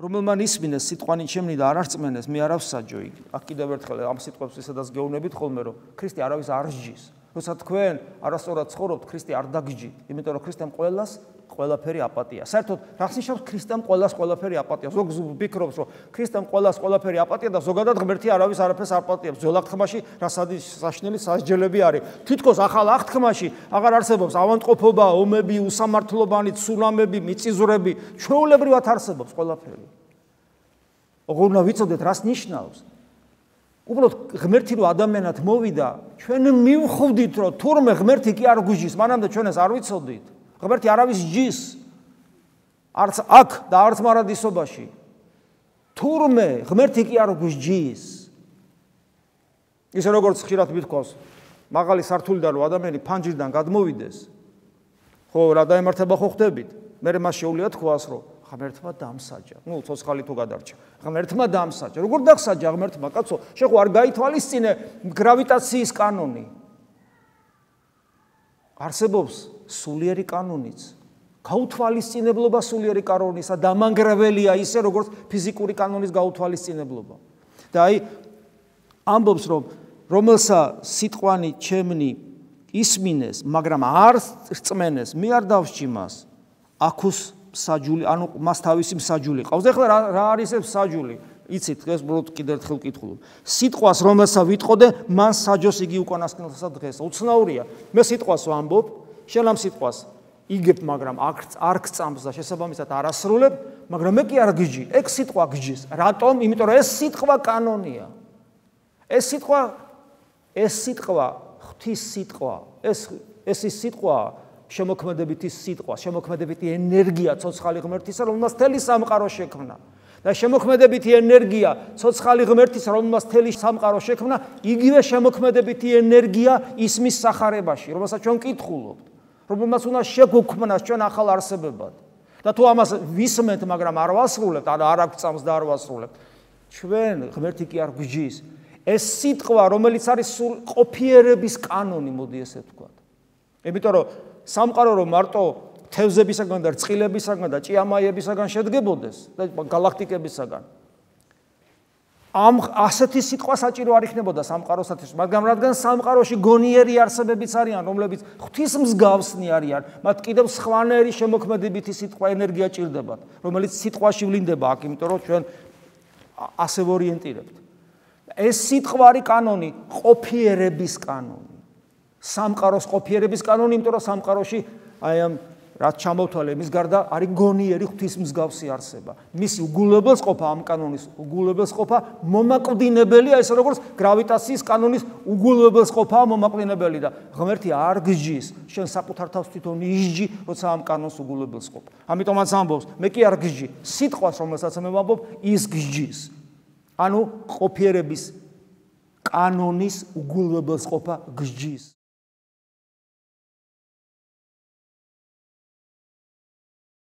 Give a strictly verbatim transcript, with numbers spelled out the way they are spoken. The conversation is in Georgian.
რომელმან ისმინეს სიტყვანი ჩემნი და არ არწმენეს, მე არ ავსაჯო იგი. აქ კიდევ ერთხელ ამ სიტყვებს ვისადაც გეუბნებით ხოლმე, რომ ქრისტე არავის არ სჯის. როცა თქვენ არასწორად ცხოვრობთ, ქრისტე არ დაგჯით, იმიტომ რომ ქრისტემ ყველას ყველაფერი აპატია. საერთოდ რას ნიშნავს ქრისტემ ყველას ყველაფერი აპატია? ზოგ ვფიქრობს, რომ ქრისტემ ყველას ყველაფერი აპატია და ზოგადად ღმერთი არავის არაფერს არ პატიებს. ძველ აღთქმაში რასადის საშნელი სასჯელები არის. თითქოს ახალ აღთქმაში აღარ არსებობს ავადმყოფობა, ომები, უსამართლობანი, ცუნამები, მიწისძვრები, ჩვეულებრივად არსებობს ყველაფერი. ოღონდ უნდა ვიცოდეთ, რას ნიშნავს. უბრალოდ ღმერთი რო ადამიანად მოვიდა, ჩვენ მივხვდით, რომ თურმე ღმერთი კი არ გვიჯის, მანამდე ჩვენ ეს არ ვიცოდით. ღმერთი არავის ჯის. არც აქ და არც მარადისობაში. თურმე ღმერთი კი არ გვიჯის. ისე როგორც ხშირად მithქვავს, მაღალი სართულიდან რო ადამიანი ფანჯრიდან გადმოვიდეს, ხო, რა დაემართება ხო ხდებით? მე მას შეუძლია თქვას, რომ ღმერთმა დამსაჯა. ნუ ცოცხალი თუ გადარჩა. ღმერთმა დამსაჯა. როგორ დაგსაჯა ღმერთმა, კაცო? შეხო არ გაითვალისწინე გრავიტაციის კანონი. არსებობს სულიერი კანონიც. გაუთვალისწინებლობა სულიერი კანონისა დამანგრეველია ისე როგორც ფიზიკური კანონის გაუთვალისწინებლობა. და აი ამბობს, რომ რომელსა სიტყვანი ჩემნი ისმინეს, მაგრამ არ რწმენეს, მე არ დავსჯი მას. აქუს საჯული, ანუ მას თავისი მსაჯული ყავს. ეხლა რა არის ეს მსაჯული? იცით, ეს უბრალოდ კიდევ ერთხელ ვკითხულობ. სიტყვას რომელსა ვიტყოდე, მან საჯოს იგი უკანასკნელსა დღეს. უცნაურია. მე სიტყვას ვამბობ, შენ ამ სიტყვას იგებ, მაგრამ არ გწამს და შესაბამისად არ ასრულებ, მაგრამ მე კი არ გიჯი. ეგ სიტყვა გჯის. რატომ? იმიტომ რომ ეს სიტყვა კანონია. ეს სიტყვა ეს სიტყვა ღვთის სიტყვა. ეს ეს ის სიტყვა შემოქმედებითი სიტყვა, შემოქმედებითი ენერგია ცოცხალი ღმერთისა, რომელმაც მთელი სამყარო შექმნა. და შემოქმედებითი ენერგია ცოცხალი ღმერთისა, რომელმაც მთელი სამყარო შექმნა, იგივე შემოქმედებითი ენერგია ისმის სახარებაში, რომელსაც ჩვენ ვკითხულობთ, რომელმაც უნდა შეგვქმნას ჩვენ ახალ არსებებად. და თუ ამას ვისმენთ, მაგრამ არ ვასრულებთ, ან არ აგვწამს და არ ვასრულებთ, ჩვენ ღმერთი კი არ გვიჯის. ეს სიტყვა, რომელიც არის სულ ყოფიერების კანონი, მოდი ესე ვთქვათ. იმიტომ რომ სამყარო რომ მარტო თევზებისაგან და რწყილებისაგან და ჭიამაიებისაგან შედგებოდეს და galaktikebisagან, ამ ასეთი სიტყვა საჭირო არ იქნებოდა სამყაროსათვის, მაგრამ რადგან სამყაროში გონიერი არსებებიც არიან, რომლებიც ღვთის მსგავსნი არიან, მათ კიდევ სხვანაირი შემოქმედებითი სიტყვა ენერგია ჭირდებათ, რომელიც სიტყვაში ვლინდება აქ, იმიტომ რომ ჩვენ ასე ვორიენტირებთ. ეს სიტყვარი კანონი, ყოფიერების კანონი. სამყაროს ყოფიერების კანონი, იმიტომ რომ სამყაროში აი ამ რაც ჩამოვთვალე, მის გარდა არის გონიერი ღვთის მსგავსი არსება. მისი უგულებელსყოფა ამ კანონის უგულებელსყოფა მომაკვდინებელია, ესე როგორც გრავიტაციის კანონის უგულებელსყოფაა მომაკვდინებელი და ღმერთი არ გჯის, შენ საკუთარ თავს თვითონ ისჯი, როცა ამ კანონს უგულებელსყოფა. ამიტომაც ამბობს, მე კი არ გჯი, სიტყვას რომელსაც მე ვამბობ, ის გჯის. ანუ ყოფიერების კანონის უგულებელსყოფა გჯის.